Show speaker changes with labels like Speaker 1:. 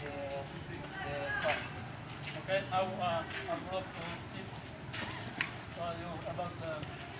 Speaker 1: the song. Okay, I will teach you about the